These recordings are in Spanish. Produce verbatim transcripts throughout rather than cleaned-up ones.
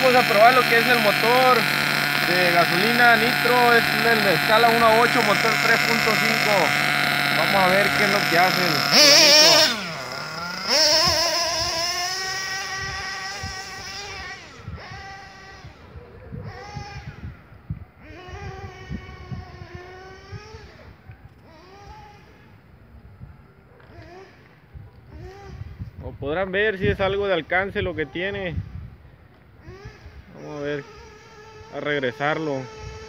vamos a probar lo que es el motor de gasolina nitro. Es el de escala uno a ocho, motor tres punto cinco. Vamos a ver qué es lo que hace el nitro. Como podrán ver, si es algo de alcance lo que tiene. Vamos a ver, a regresarlo.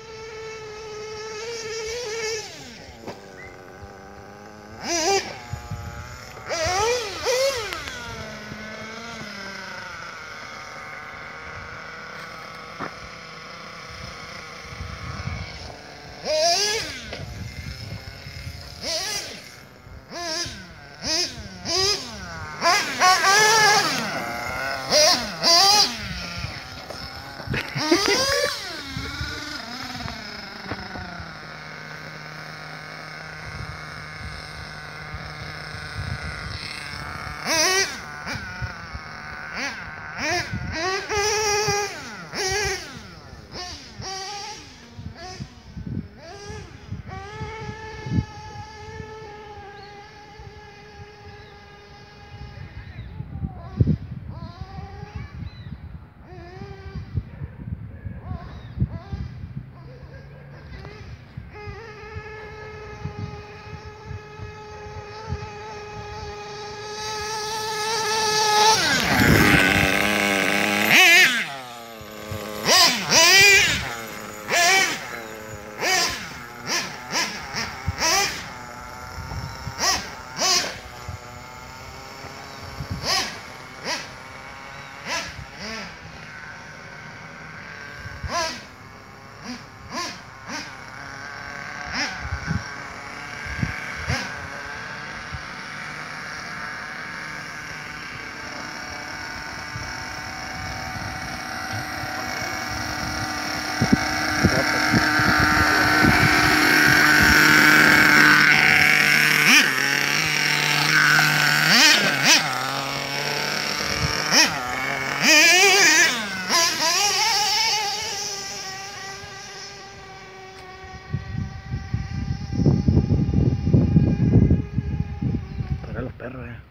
Para los perros, eh.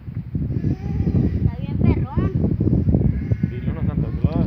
Está bien perrón. Dile uno Santa Claus.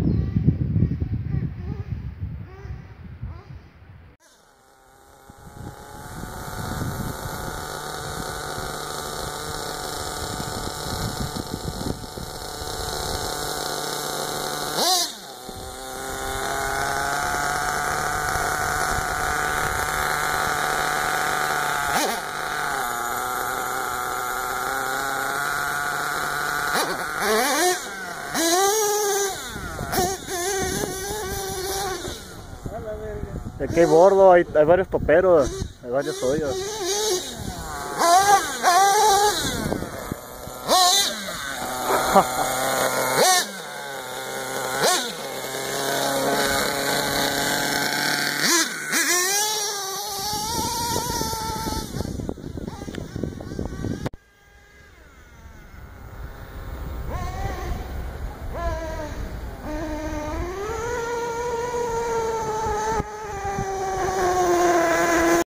Aquí hay bordo, hay, hay varios toperos, hay varios hoyos.